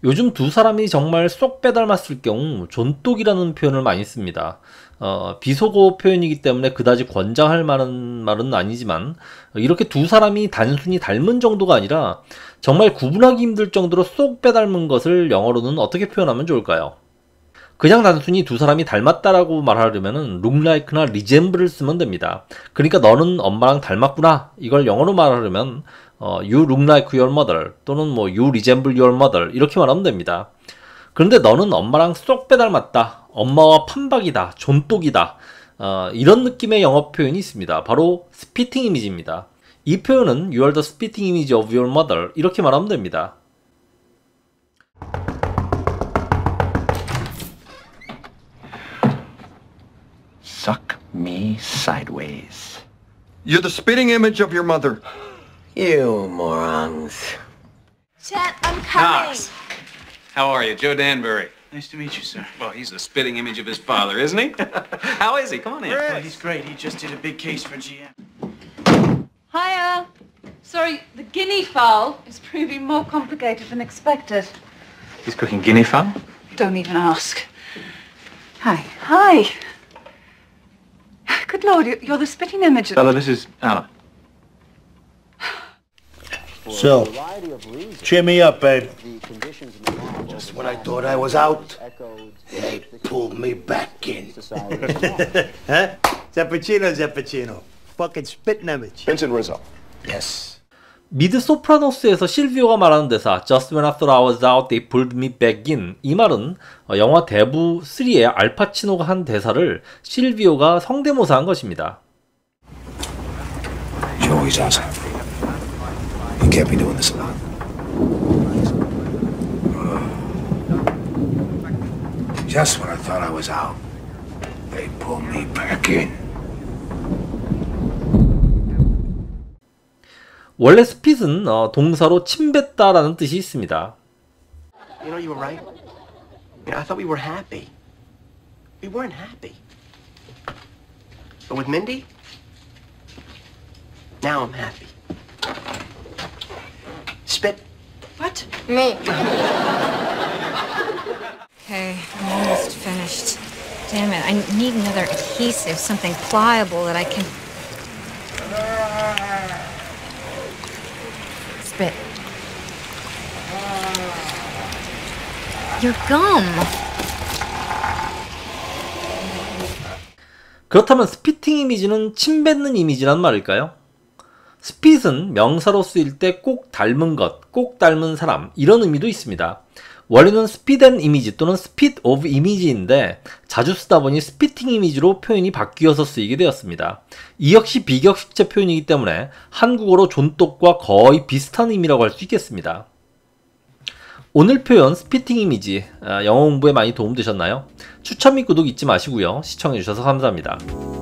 요즘 두 사람이 정말 쏙 빼닮았을 경우 존독이라는 표현을 많이 씁니다. 비속어 표현이기 때문에 그다지 권장할 만한 말은 아니지만 이렇게 두 사람이 단순히 닮은 정도가 아니라 정말 구분하기 힘들 정도로 쏙 빼닮은 것을 영어로는 어떻게 표현하면 좋을까요? 그냥 단순히 두 사람이 닮았다라고 말하려면 look like나 resemble을 쓰면 됩니다. 그러니까 너는 엄마랑 닮았구나 이걸 영어로 말하려면 you look like your mother 또는 뭐 you resemble your mother 이렇게 말하면 됩니다. 그런데 너는 엄마랑 쏙 빼닮았다, 엄마와 판박이다, 존독이다, 이런 느낌의 영어 표현이 있습니다. 바로 spitting image입니다. 이 표현은 you are the spitting image of your mother 이렇게 말하면 됩니다. Suck me sideways. You're the spitting image of your mother. You morons. Chet, I'm coming. Knox. How are you? Joe Danbury. Nice to meet you, sir. Well, he's the spitting image of his father, isn't he? How is he? Come on in. Well, he's great. He just did a big case for GM. Hiya. Sorry, the guinea fowl is proving more complicated than expected. He's cooking guinea fowl? Don't even ask. Hi. Hi. Good Lord, you're the spitting image of... Bella, this is Anna. So, cheer me up, babe. Just when I thought I was out, they pulled me back in. Huh? Zappuccino. Fucking spitting image. Vincent Rizzo. Yes. 미드 소프라노스에서 실비오가 말하는 대사 Just when I thought I was out, they pulled me back in. 이 말은 영화 대부 3의 알파치노가 한 대사를 실비오가 성대모사한 것입니다. Joey's awesome. You can't be doing this alone. Just when I thought I was out, they pulled me back in. 원래 스핏은 동사로 침뱉다라는 뜻이 있습니다. You know, you were right. I thought we were happy. We weren't happy. But with Mindy, now I'm happy. Spit. What? Me. Okay, I'm almost finished. Damn it, I need another adhesive, something pliable that I can... Spit. Your gum. 그렇다면 스피팅 이미지는 침뱉는 이미지란 말일까요? 스핏은 명사로 쓰일 때 꼭 닮은 것, 꼭 닮은 사람 이런 의미도 있습니다. 원래는 스피드 앤 이미지 또는 스핏 오브 이미지인데 자주 쓰다 보니 스피팅 이미지로 표현이 바뀌어서 쓰이게 되었습니다. 이 역시 비격식체 표현이기 때문에 한국어로 존독과 거의 비슷한 의미라고 할 수 있겠습니다. 오늘 표현 스피팅 이미지 영어 공부에 많이 도움되셨나요? 추천 및 구독 잊지 마시고요. 시청해주셔서 감사합니다.